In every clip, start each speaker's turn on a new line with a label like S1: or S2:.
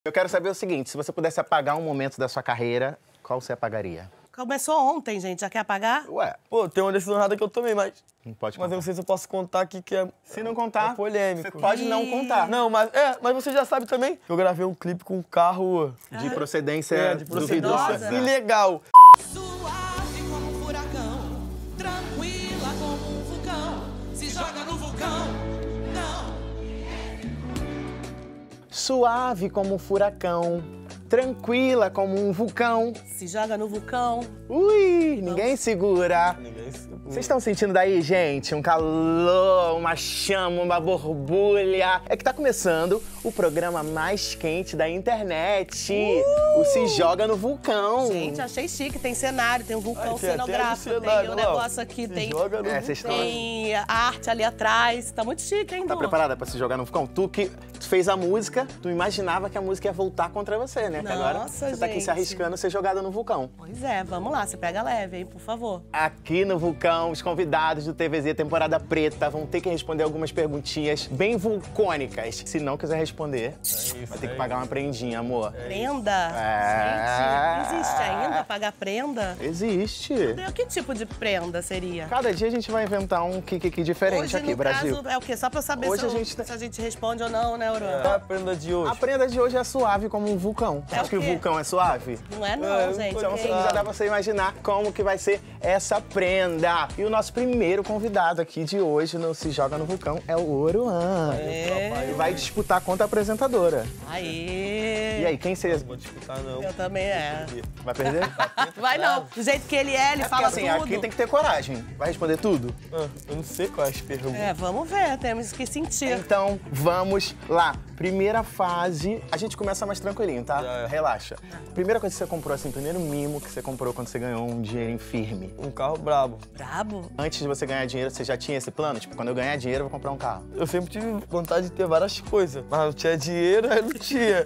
S1: Eu quero saber o seguinte, se você pudesse apagar um momento da sua carreira, qual você apagaria?
S2: Começou ontem, gente. Já quer apagar?
S1: Ué,
S3: Pô, tem uma decisão errada que eu tomei, mas...
S1: não pode
S3: Mas
S1: contar.
S3: eu não sei se eu posso contar aqui que é...
S1: Se não contar,
S3: é polêmico.
S1: você pode não contar.
S3: Não, mas você já sabe também. Eu gravei um clipe com um carro...
S1: De procedência
S3: de procedência
S2: duvidosa.
S3: ilegal.
S4: Suave como um furacão, tranquila como um vulcão. Se joga no vulcão, não.
S1: Suave como um furacão, tranquila como um vulcão.
S2: Se joga no vulcão.
S1: Ui, ninguém segura.
S3: Ninguém segura.
S1: Vocês estão sentindo daí, gente? Um calor, uma chama, uma borbulha. É que tá começando o programa mais quente da internet. O Se Joga no Vulcão.
S2: Gente, achei chique. Tem cenário, tem um vulcão
S3: Ai, tem até
S2: cenográfico, tem
S3: cenário,
S2: o
S3: ó.
S2: negócio aqui,
S3: Se
S2: tem,
S3: joga no
S1: vocês estão-
S2: tem arte ali atrás. Tá muito chique, hein,
S1: Tá
S2: Du?
S1: preparada pra se jogar no vulcão? Tu que fez a música, tu imaginava que a música ia voltar contra você, né? Que agora
S2: Nossa,
S1: você tá aqui se
S2: gente.
S1: arriscando a ser jogada no vulcão.
S2: Pois é, vamos lá. Você pega leve, hein, por favor.
S1: Aqui no Vulcão, os convidados do TVZ Temporada Preta vão ter que responder algumas perguntinhas bem vulcânicas. Se não quiser responder, vai ter que pagar uma prendinha, amor.
S2: Prenda?
S1: É.
S2: Gente, existe ainda pagar prenda?
S1: Existe.
S2: Que tipo de prenda seria?
S1: Cada dia a gente vai inventar um kikiki diferente
S2: Hoje,
S1: aqui,
S2: no
S1: Brasil.
S2: caso, é o quê? Só pra eu saber
S1: Hoje
S2: se,
S1: a gente tá-
S2: se a gente responde ou não, né,
S3: É
S2: Aurora?
S3: a prenda de hoje.
S1: A prenda de hoje é suave como um vulcão.
S2: É
S1: Acho
S2: o
S1: que o
S2: quê?
S1: vulcão é suave?
S2: Não é
S3: É,
S2: não, gente.
S1: Então
S2: ok?
S1: já dá pra você imaginar como que vai ser essa prenda. E o nosso primeiro convidado aqui de hoje no Se Joga no Vulcão é o Oruan. E vai disputar contra a apresentadora.
S2: Aê!
S1: E aí, quem você
S3: Não vou disputar, não.
S2: Eu também é.
S1: vai perder?
S2: Vai não. Do jeito que ele é, ele
S1: Porque
S2: fala
S1: assim,
S2: tudo.
S1: aqui tem que ter coragem. Vai responder tudo?
S3: Ah, eu não sei quais as perguntas.
S2: É, vamos ver. Temos que sentir.
S1: Então, vamos lá. Primeira fase, a gente começa mais tranquilinho, tá?
S3: Já é.
S1: Relaxa. Primeira coisa que você comprou, assim, primeiro mimo que você comprou quando você ganhou um dinheirinho firme.
S3: Um carro brabo.
S2: Brabo?
S1: Antes de você ganhar dinheiro, você já tinha esse plano? Tipo, quando eu ganhar dinheiro, eu vou comprar um carro.
S3: Eu sempre tive vontade de ter várias coisas, mas não tinha dinheiro, aí não tinha.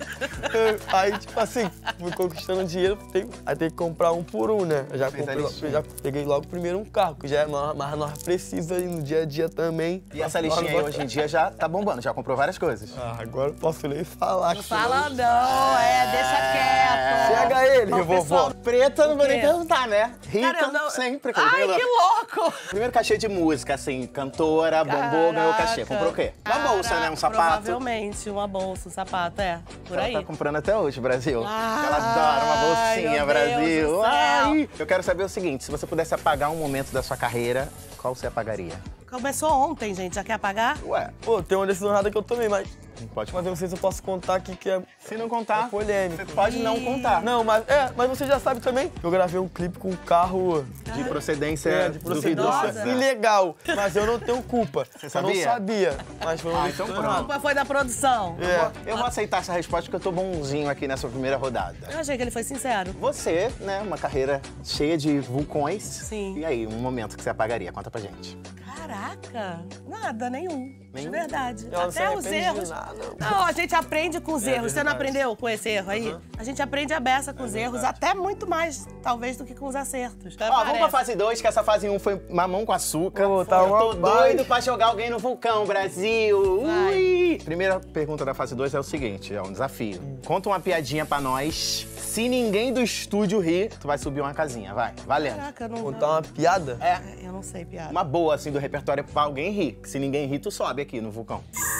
S3: Aí, tipo assim, fui conquistando dinheiro, aí tem que comprar um por um, né? Eu já,
S1: Fez a
S3: comprei,
S1: listinha.
S3: já peguei logo primeiro um carro, que já é mais nós precisa aí no dia a dia também.
S1: E essa listinha aí, hoje em dia, já tá bombando. Já comprou várias coisas.
S3: Ah, agora não posso nem falar.
S2: Não fala não, deixa quieto.
S3: Pega ele,
S2: Ó,
S3: vovó.
S2: pessoal,
S1: Preta, não vou
S2: quê?
S1: nem perguntar, né? Rica,
S2: Cara, eu não-
S1: sempre.
S2: Ai, que louco!
S1: Primeiro cachê de música, assim, cantora, bombou, ganhou cachê.
S2: Caraca.
S1: Comprou o quê? Uma bolsa, né? Um sapato.
S2: Provavelmente, uma bolsa, um sapato, por
S1: Ela
S2: aí.
S1: tá comprando até hoje, Brasil.
S2: Ai,
S1: Ela adora uma bolsinha,
S2: meu
S1: Brasil.
S2: Deus do céu.
S1: Ai. Eu quero saber o seguinte, se você pudesse apagar um momento da sua carreira, qual você apagaria?
S2: Começou ontem, gente. Já quer apagar?
S1: Ué,
S3: Pô, tem uma decisão errada que eu tomei, mas
S1: não pode
S3: eu não sei se eu posso contar aqui que é
S1: Se não contar,
S3: polêmico.
S1: você pode não contar.
S3: Não, mas você já sabe também. Eu gravei um clipe com um carro
S1: De procedência
S3: de
S1: duvidosa.
S3: procedência ilegal, mas eu não tenho culpa.
S1: Você
S3: Eu não
S1: sabia?
S3: sabia, mas foi uma
S1: Ah,
S3: decisão
S1: então
S3: errada.
S1: pronto.
S2: Mas foi da produção.
S1: Eu vou aceitar essa resposta porque eu tô bonzinho aqui nessa primeira rodada.
S2: Eu achei que ele foi sincero.
S1: Você, né, uma carreira cheia de vulcões.
S2: Sim.
S1: E aí, um momento que você apagaria? Conta pra gente.
S2: Caraca, nada, nenhum. De
S1: Nenhum?
S2: verdade.
S3: Ela não se
S2: Até os
S3: arrepende de
S2: erros.
S3: nada.
S2: Não, a gente aprende com os erros. Você não
S3: verdade.
S2: aprendeu com esse erro aí? A gente aprende a beça com os erros, até muito mais, talvez, do que com os acertos.
S1: Ó, vamos pra fase 2, que essa fase 1 foi mamão com açúcar.
S3: Pô, tá
S1: eu tô
S3: uma
S1: doido
S3: paz.
S1: pra jogar alguém no vulcão, Brasil.
S2: Vai.
S1: Ui. Primeira pergunta da fase 2 é o seguinte, é um desafio. Conta uma piadinha pra nós. Se ninguém do estúdio rir, tu vai subir uma casinha, vai. Valendo.
S2: Caraca, eu não...
S3: Contar uma piada?
S1: É,
S2: Eu não sei piada.
S1: uma boa, assim, do repertório pra alguém rir. Se ninguém rir, tu sobe aqui no vulcão.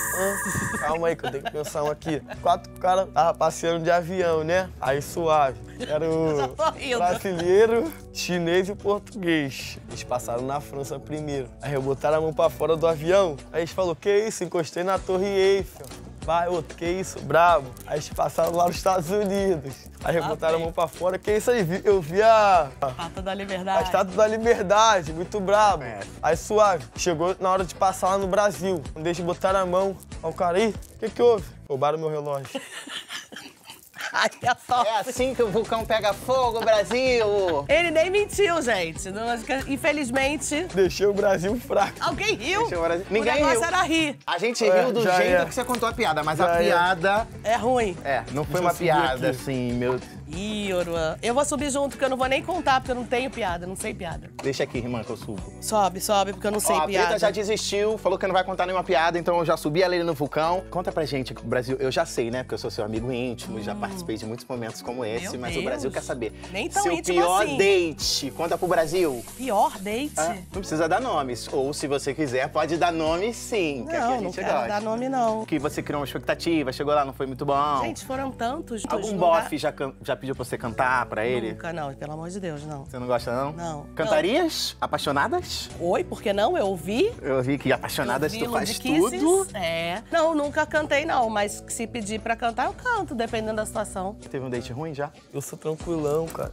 S3: Calma aí, que eu tenho que pensar um aqui. 4 caras estavam passeando de avião, né? Aí suave. Era o
S2: tô rindo.
S3: brasileiro, chinês e o português. Eles passaram na França primeiro. Aí eu botaram a mão pra fora do avião. Aí eles falaram, que isso? Encostei na Torre Eiffel. Vai, outro, que isso? Brabo. Aí eles passaram lá nos Estados Unidos. Aí botaram a mão pra fora. Que isso aí? Eu vi a
S2: Pata da
S3: a
S2: Liberdade.
S3: Estátua da Liberdade, muito brabo.
S1: É.
S3: Aí suave, chegou na hora de passar lá no Brasil. Quando eles botaram a mão, aí o cara, ih, o que houve? Roubaram meu relógio.
S2: Ai, é top.
S1: É assim que o vulcão pega fogo, Brasil!
S2: Ele nem mentiu, gente. Infelizmente,
S3: Deixei o Brasil fraco.
S2: alguém riu.
S1: Deixa eu ver.
S2: O
S1: Ninguém
S2: negócio
S1: riu.
S2: era rir.
S1: A gente
S3: É,
S1: riu do
S3: já
S1: jeito
S3: é.
S1: que você contou a piada, mas
S3: Já
S1: a
S3: é.
S1: piada...
S2: É ruim.
S1: Não foi
S3: Deixa
S1: uma
S3: eu subir
S1: piada,
S3: aqui.
S1: assim, meu...
S2: Ih, Oruan. Eu vou subir junto, porque eu não vou nem contar, porque eu não tenho piada, não sei piada.
S1: Deixa aqui, irmã, que eu subo.
S2: Sobe, porque eu não sei
S1: Ó, a
S2: piada.
S1: Preta já desistiu, falou que não vai contar nenhuma piada, então eu já subi ela ali no vulcão. Conta pra gente, Brasil, eu já sei, né? Porque eu sou seu amigo íntimo, já participei de muitos momentos como esse,
S2: Meu
S1: mas
S2: Deus.
S1: o Brasil quer saber.
S2: Nem tão
S1: seu
S2: íntimo
S1: pior
S2: assim.
S1: date, conta pro Brasil.
S2: Pior date?
S1: Não precisa dar nomes, ou se você quiser, pode dar nome sim, que aqui a
S2: Não,
S1: gente
S2: não quero
S1: gosta.
S2: dar nome, não.
S1: Que você criou uma expectativa, chegou lá, não foi muito bom.
S2: Gente, foram tantos.
S1: Algum
S2: lugar-
S1: bofe já pediu pra você cantar pra ele?
S2: Nunca, não. Pelo amor de Deus, não.
S1: Você não gosta, não?
S2: Não.
S1: Cantarias? Apaixonadas?
S2: Oi, por que não? Eu ouvi.
S1: Eu vi que apaixonadas
S2: Eu vi
S1: tu faz
S2: Lud Kisses.
S1: tudo.
S2: É. Não, nunca cantei, não. Mas se pedir pra cantar, eu canto, dependendo da situação.
S1: Teve um date ruim já?
S3: Eu sou tranquilão, cara.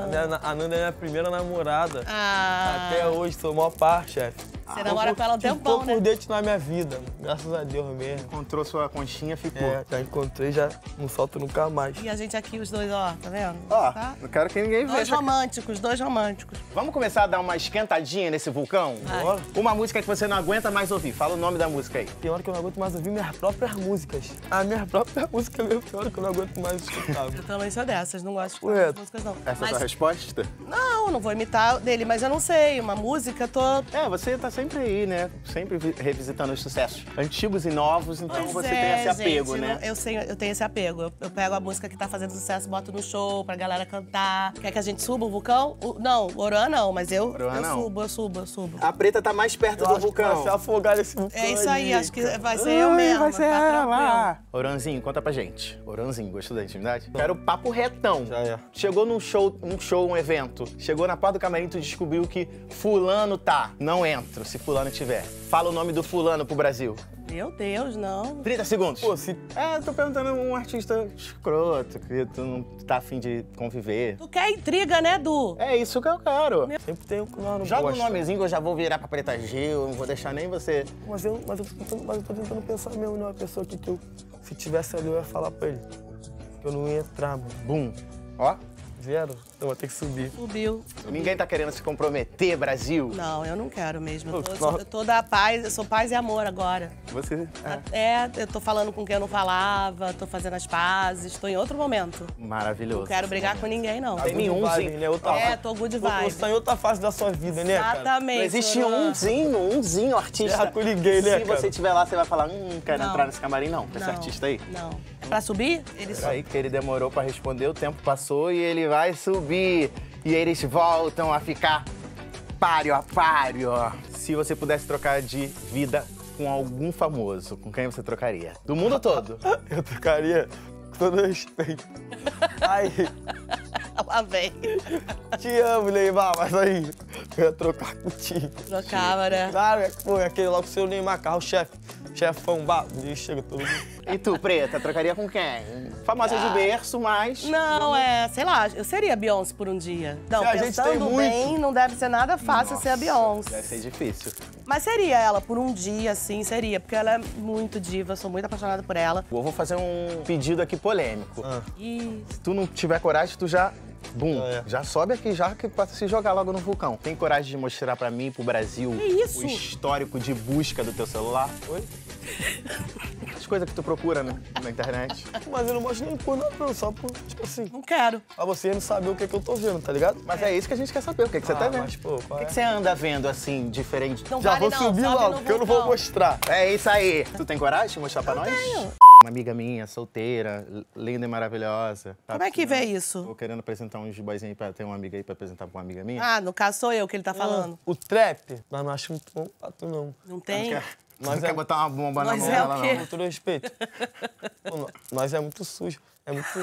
S3: A Nanda é minha primeira namorada.
S2: Ah.
S3: Até hoje, sou maior par, chefe.
S2: Você namora com ela há um tempão,
S3: Ficou
S2: né?
S3: por date na minha vida, graças a Deus mesmo.
S1: Encontrou sua conchinha, ficou.
S3: É, já encontrei, já não solto nunca mais.
S2: E a gente aqui, os dois, ó, tá vendo?
S1: Ó,
S2: Tá?
S1: não quero que ninguém
S2: Dois
S1: veja.
S2: românticos, dois românticos.
S1: Vamos começar a dar uma esquentadinha nesse vulcão?
S2: Vai.
S3: Bora.
S1: Uma música que você não aguenta mais ouvir. Fala o nome da música aí.
S3: Tem hora que eu não aguento mais ouvir minhas próprias músicas. A minha própria música mesmo, tem hora que eu não aguento mais escutar.
S2: Eu também sou dessas, não gosto de
S3: Ué,
S2: escutar as músicas, não.
S1: Essa é a
S2: Mas,
S1: sua resposta?
S2: não vou imitar dele, mas eu não sei. Uma música, tô...
S1: É, você tá sempre aí, né? Sempre revisitando os sucessos antigos e novos, então
S2: Pois
S1: você
S2: é,
S1: tem esse apego,
S2: gente,
S1: né?
S2: Eu tenho esse apego. Eu pego a música que tá fazendo sucesso, boto no show pra galera cantar. Quer que a gente suba o vulcão? Não, o Oruan não, mas eu
S1: não.
S2: subo.
S1: A Preta tá mais perto
S3: Eu
S1: do
S3: acho que vai
S1: vulcão.
S3: se afogar nesse vulcão.
S2: É isso aí, acho que
S3: cara.
S2: vai ser eu mesmo.
S1: Vai ser
S2: tá
S1: ela. Oranzinho, conta pra gente. Oranzinho, gostou da intimidade? Quero papo retão.
S3: Já é.
S1: Chegou num show, um evento. Chegou na porta do camarim, tu descobriu que fulano tá. Não entro, se fulano tiver. Fala o nome do fulano pro Brasil.
S2: Meu Deus, não.
S1: 30 segundos.
S3: Pô, se
S1: Tô perguntando um artista escroto, que tu não tá afim de conviver.
S2: Tu quer intriga, né, Du?
S1: É isso que eu quero.
S3: sempre tem um que nós não
S1: Joga um
S3: gosta.
S1: nomezinho que eu já vou virar pra Preta Gil, não vou deixar nem você.
S3: Mas eu tô tentando pensar mesmo numa pessoa que eu, se tivesse ali, eu ia falar pra ele. Que eu não ia entrar, mano.
S1: Bum. Ó,
S3: Vieram? Então vou ter que subir.
S2: Subiu.
S1: ninguém tá querendo se comprometer, Brasil.
S2: Não, eu não quero mesmo.
S3: Não.
S2: Eu tô da paz, eu sou paz e amor agora.
S1: Você.
S2: Eu tô falando com quem eu não falava, tô fazendo as pazes, tô em outro momento.
S1: Maravilhoso.
S2: Não quero brigar com ninguém, não.
S1: Tem
S3: Good
S1: nenhum,
S3: vibe,
S1: sim.
S3: né? Outra
S2: Tô good
S3: Você
S2: vibe.
S3: tá em outra fase da sua vida, né, cara?
S2: Exatamente.
S1: Não existe
S2: Oruan.
S1: umzinho artista.
S3: Terra com ninguém, né,
S1: Se
S3: cara?
S1: você estiver lá, você vai falar, quero
S2: Não.
S1: entrar nesse camarim, não. Com esse
S2: Não,
S1: artista aí.
S2: Não. É pra subir? Ele sobe.
S1: Aí que ele demorou pra responder, o tempo passou e ele vai subir. E eles voltam a ficar páreo a páreo. Se você pudesse trocar de vida com algum famoso, com quem você trocaria? Do mundo todo.
S3: Eu trocaria com todo respeito. Aí,
S2: Lá vem.
S3: te amo, Neymar, mas aí, eu ia trocar contigo.
S2: Trocava, né?
S3: Claro, pô, aquele lá com o seu Neymar, carro-chefe. Chefão, chega todo mundo.
S1: E tu, Preta, trocaria com quem? Famosa de berço, mas...
S2: Não, sei lá, eu seria a Beyoncé por um dia. Não,
S3: Se a gente tem
S2: pensando
S3: muito.
S2: bem, não deve ser nada fácil ser a Beyoncé.
S1: Deve ser difícil.
S2: Mas seria ela por um dia, sim, seria. Porque ela é muito diva, sou muito apaixonada por ela.
S1: Eu vou fazer um pedido aqui polêmico.
S2: E
S1: Se tu não tiver coragem, tu já... Bum,
S3: É.
S1: já sobe aqui, já que pra se jogar logo no vulcão. Tem coragem de mostrar pra mim, pro Brasil,
S2: Que isso?
S1: o histórico de busca do teu celular?
S3: Oi?
S1: As coisas que tu procura, né, na internet.
S3: Mas eu não mostro nem por nada, não, só por, tipo assim,
S2: não quero.
S3: pra você não saber o que é que eu tô vendo, tá ligado?
S1: Mas é isso que a gente quer saber, o que, que você tá vendo?
S3: Mas, pô,
S1: O
S3: qual
S1: que,
S3: é?
S1: que você anda vendo, assim, diferente?
S2: Não
S3: Já
S2: vale
S3: vou
S2: não,
S3: subir
S2: sobe
S3: logo,
S2: no
S3: porque eu não vou
S2: vulcão.
S3: mostrar.
S1: É isso aí. Tu tem coragem de mostrar pra nós? Uma amiga minha, solteira, linda e maravilhosa. Tá
S2: Como é que vê
S1: precisando?
S2: isso?
S1: Tô querendo apresentar uns boyzinhos pra... Tem uma amiga aí pra apresentar pra uma amiga minha.
S2: Ah, no caso sou eu que ele tá falando.
S3: O trap, mas não acho muito bom pra tu, não.
S2: Não tem?
S1: Mas não quer botar uma bomba na
S2: Mas
S1: mão
S2: é
S1: dela,
S2: o quê?
S1: não.
S3: Com todo respeito. Pô, nós é muito sujo. É muito.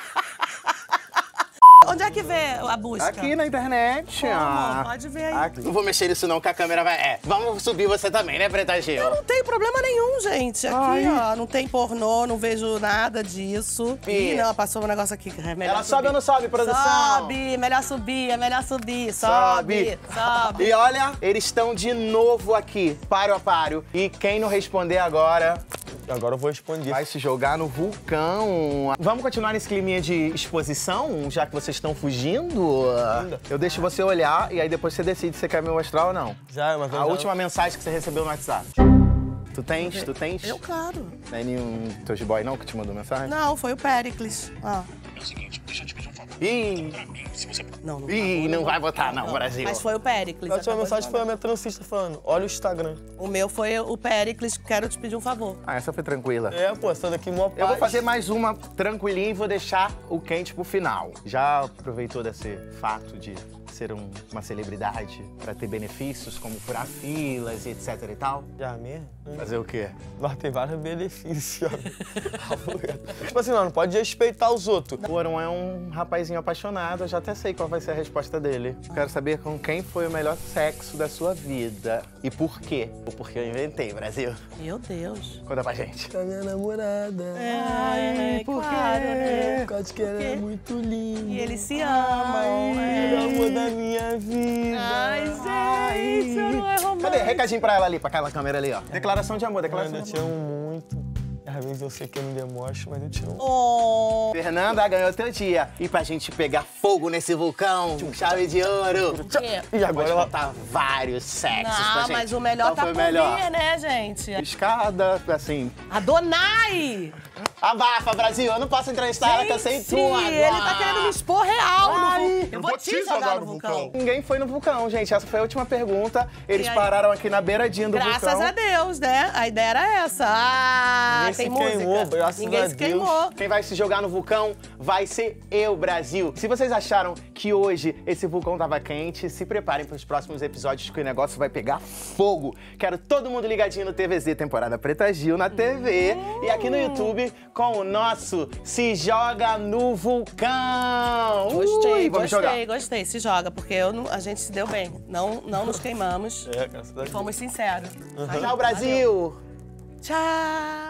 S2: Onde é que vê a busca?
S1: Aqui na internet.
S2: Como? Pode ver aí.
S1: Aqui. Não vou mexer nisso não, que a câmera vai... vamos subir você também, né, Preta Gil?
S2: Não tem problema nenhum, gente. Aqui,
S1: Ai.
S2: ó, não tem pornô, não vejo nada disso.
S1: Ih.
S2: Ih, não, passou um negócio aqui que é melhor
S1: Ela
S2: subir.
S1: sobe ou não sobe, produção?
S2: Sobe, melhor subir, é melhor subir. Sobe, sobe.
S1: E olha, eles estão de novo aqui, páreo a páreo. E quem não responder agora...
S3: Agora eu vou responder.
S1: Vai se jogar no vulcão. Vamos continuar nesse climinha de exposição, já que vocês estão fugindo? Eu deixo você olhar e aí depois você decide se você quer me mostrar ou não.
S3: Já, mas
S1: A última mensagem que você recebeu no WhatsApp. Tu tens? Tu tens?
S2: Eu, claro.
S1: Não é nenhum teus boy não que te mandou mensagem?
S2: Não, foi o Péricles. Ah.
S5: É o seguinte, deixa eu te pedir um favor.
S1: Ih,
S5: Pra mim, se você...
S2: Não,
S1: ih, não vai botar não, Brasil.
S2: Mas foi o Péricles.
S3: A última
S2: acabou de
S3: mensagem foi a
S2: mandar.
S3: minha transista falando, olha o Instagram.
S2: O meu foi o Péricles, quero te pedir um favor.
S1: Ah, essa foi tranquila.
S3: É, pô, essa daqui mó
S1: Eu vou
S3: paz.
S1: fazer mais uma tranquilinha e vou deixar o quente pro final. Já aproveitou desse fato de ser uma celebridade pra ter benefícios, como furar filas e etc e tal?
S3: Já mesmo?
S1: Fazer o quê?
S3: Mas tem vários benefícios. Tipo assim, não pode respeitar os outros.
S1: O Oron é um rapazinho apaixonado, eu já até sei qual vai ser a resposta dele. Eu quero saber com quem foi o melhor sexo da sua vida. E por quê? Ou porque eu inventei, Brasil.
S2: Meu Deus.
S1: Conta pra gente.
S3: Com a minha namorada.
S2: Ai,
S1: por
S2: claro, né?
S3: Por causa que ela é muito linda.
S2: E eles se amam.
S3: Ai, o amor da minha vida.
S2: Ai, gente, eu não é romântico.
S1: Cadê? Recadinho pra ela ali, pra aquela câmera ali, ó. Declaração de amor,
S3: Eu
S1: declaração
S3: ainda
S1: de
S3: te
S1: amor.
S3: amo muito. Às vezes eu sei que eu não demonstro, mas eu te amo.
S2: Oh.
S1: Fernanda ganhou teu dia. E pra gente pegar fogo nesse vulcão, chave de ouro.
S2: quê?
S3: E agora
S1: Pode
S3: ela...
S1: contar vários sexos pra
S2: Não,
S1: gente.
S2: mas o melhor
S1: Qual
S2: tá
S1: foi
S2: por
S1: o melhor?
S2: vir, né, gente?
S1: Escada, assim.
S2: Adonai!
S1: Abafa, Brasil, eu não posso entrevistar ela que eu sei tu agora.
S2: Ele tá querendo me expor real no
S1: Ai,
S2: vulcão. Eu vou te jogar no vulcão.
S1: Ninguém foi no vulcão, gente. Essa foi a última pergunta. Eles
S2: E aí?
S1: pararam aqui na beiradinha do vulcão.
S2: Graças a Deus, né? A ideia era essa. Ah,
S3: Ninguém
S2: tem
S3: se
S2: música.
S3: queimou, graças
S2: Ninguém
S3: a
S2: se
S3: Deus.
S2: queimou.
S1: Quem vai se jogar no vulcão vai ser eu, Brasil. Se vocês acharam que hoje esse vulcão tava quente, se preparem para os próximos episódios que o negócio vai pegar fogo. Quero todo mundo ligadinho no TVZ, temporada Preta Gil na TV e aqui no YouTube com o nosso Se Joga no Vulcão.
S2: Gostei,
S1: vamos
S2: gostei,
S1: jogar.
S2: gostei. Se joga, porque a gente se deu bem. Não nos queimamos.
S3: É, graças a Deus.
S2: Fomos sinceros.
S1: Tchau, Brasil.
S2: Tchau.